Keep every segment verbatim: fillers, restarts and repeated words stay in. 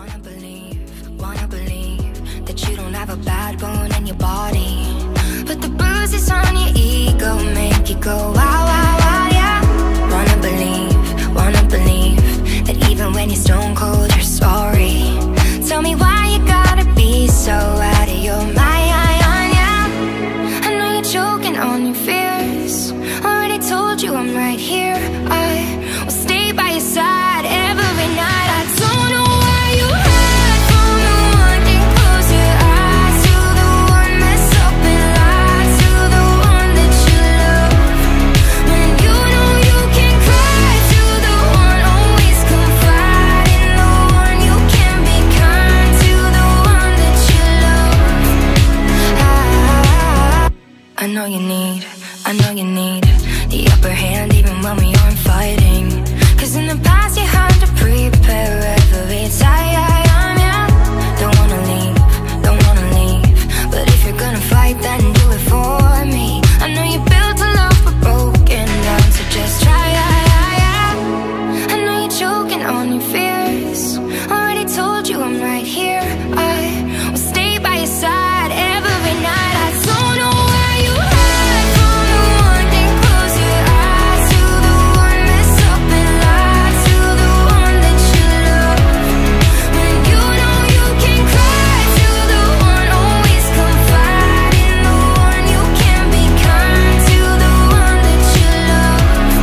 Wanna believe, wanna believe that you don't have a bad bone in your body, but the bruises on your ego make you go wow, wow, wow, yeah. Wanna believe, wanna believe that even when you're stone cold, you're sorry. Tell me why you gotta be so out of your mind, yeah. I know you're choking on your fears. Already told you I'm right here. I will stay by your side every night. I don't know why you hide from the one. Can close your eyes to the one mess up and lie to the one that you love. When you know you can cry to the one, always confide in the one. You can be kind to the one that you love. I, I know you need, I know you need the upper hand even when we aren't fighting. Cause in the past you had to prepare every time, yeah. Don't wanna leave, don't wanna leave, but if you're gonna fight then do it for me. I know you built a love but broken down, so just try, yeah. I know you're choking on your fears. Already told you I'm right here. I will stay by your side every night. I don't know where you hide from the one. Can close your eyes to the one mess up and lie to the one that you love. When you know you can cry to the one, always confide in the one. You can be kind to the one that you love.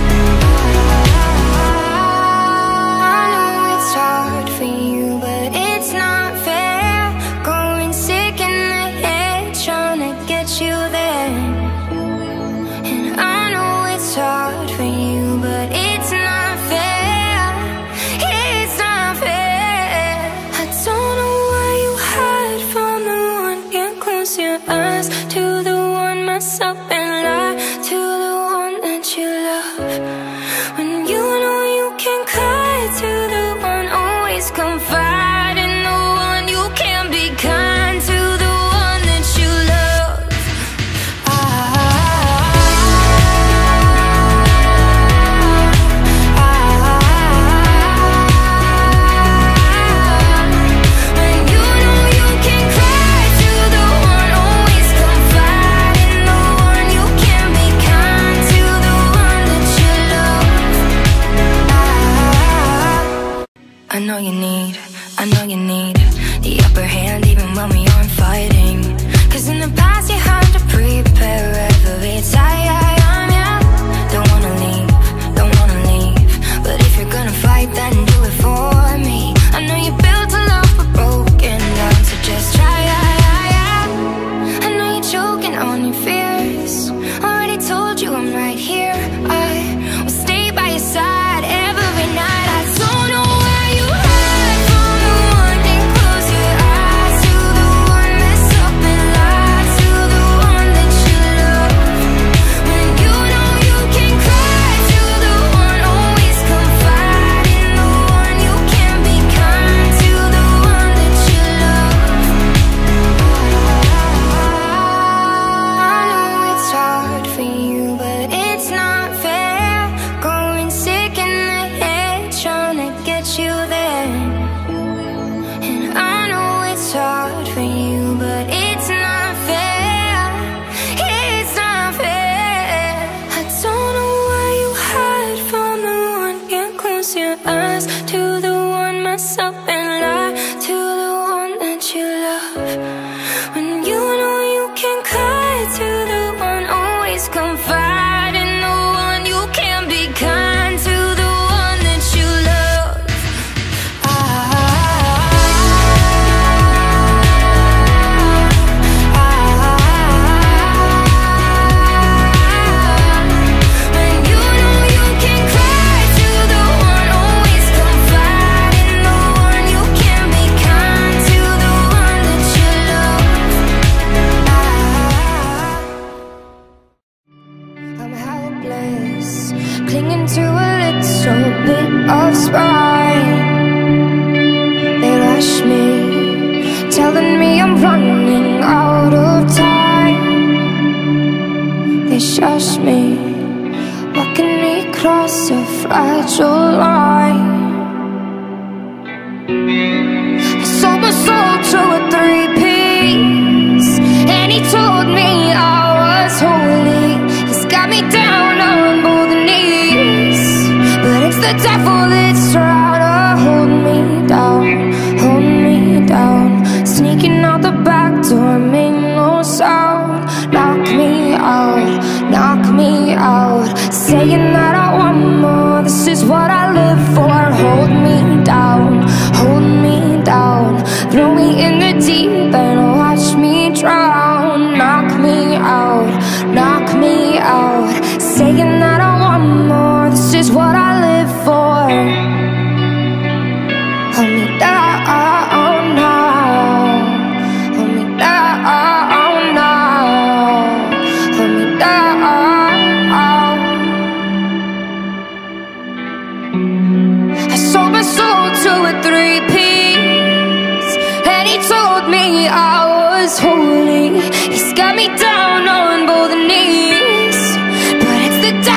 I know it's hard for you, but it's not fair. Going sick in the head, trying to get you there. And I know it's hard for you, but it's not fair. It's not fair. I don't know why you hide from the one. Can't close your eyes to the one mess up and lie to the one that you love. When you know you can cry to the one, always confide in the one. You can be kind to the one that you love. I, when you know you can cry to the one, always confide in the one. You can be kind to the one that you love. I, I know you need, I know you need the upper hand even when we aren't fighting. Cause in the past you had to prepare every time, yeah. Don't wanna leave, don't wanna leave, but if you're gonna fight then do it for me. I know you built a love but broken down, so just try, yeah. I know you're choking on your fears. Already told you I'm right here. I will stay by your side every night. I don't know where you hide from the one. Can close your eyes to the one mess up and lie to the one that you love. When you know you can cry to the one, always confide in the one. You can be kind to the one that you love. I know it's hard for you, but it's not fair. Going sick in the head, trying to get you there. And I know it's hard for you, but it's not fair. It's not fair. I don't know why you hide from the one. Can't close your eyes to the one mess up and lie to the one that you love. When you know you can cry to the one, always confide in the one. You can be kind to the one that you love. I, when you know you can cry to the one, always confide in the one. You can be kind to the one that you love. I'm helpless, clinging to a little bit of spine. They rush me, telling me I'm running out of time. They shush me, walking me across a fragile line. the devil that's trying to hold me down, hold me down. Sneaking out the back door, make no sound. Knock me out, knock me out. Saying that I want more, this is what I live for. Hold me down, hold me down. Throw me in the deep end, watch me drown. Knock me out, knock me out. Saying that I want more, this is what I live for. Hold me down now, hold me down now, hold me down. I sold my soul to a three-piece, and he told me I was holy. He's got me down on both knees, but it's the